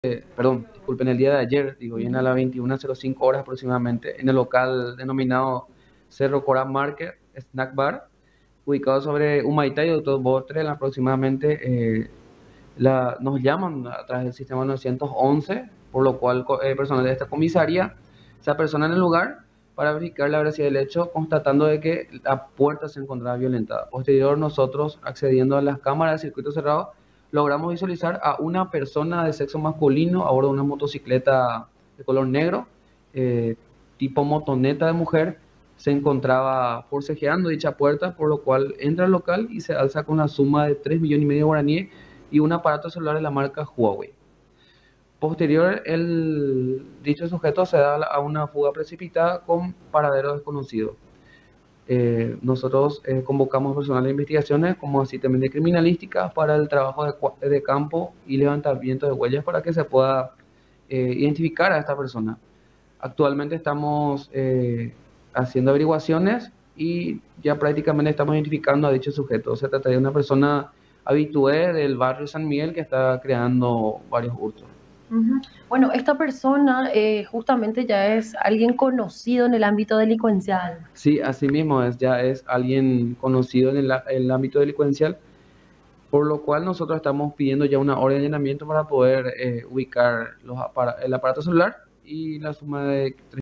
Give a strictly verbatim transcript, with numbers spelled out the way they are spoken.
perdón, disculpen, el día de ayer, digo, bien a las veintiuna cero cinco horas aproximadamente, en el local denominado Cerro Corá Market Snack Bar, ubicado sobre Humaitá y Doctor Botren, aproximadamente, eh, la, nos llaman a través del sistema nueve once, por lo cual co- eh, personal de esta comisaría se apersona en el lugar para verificar la veracidad del hecho, constatando de que la puerta se encontraba violentada. Posterior, nosotros, accediendo a las cámaras de circuito cerrado, logramos visualizar a una persona de sexo masculino a bordo de una motocicleta de color negro, eh, tipo motoneta de mujer. Se encontraba forcejeando dicha puerta, por lo cual entra al local y se alza con una suma de tres millones y medio de guaraníes y un aparato celular de la marca Huawei. Posterior, el dicho sujeto se da a una fuga precipitada con paradero desconocido. Eh, nosotros eh, convocamos personal de investigaciones, como así también de criminalística, para el trabajo de, cua- de campo y levantamiento de huellas para que se pueda eh, identificar a esta persona. Actualmente estamos eh, haciendo averiguaciones y ya prácticamente estamos identificando a dicho sujeto. Se trata de una persona habitué del barrio San Miguel que está creando varios hurtos. Ujú. Bueno, esta persona eh, justamente ya es alguien conocido en el ámbito delincuencial. Sí, así mismo es, ya es alguien conocido en el, a- el ámbito delincuencial, por lo cual nosotros estamos pidiendo ya una orden de allanamiento para poder eh, ubicar los apara- el aparato celular y la suma de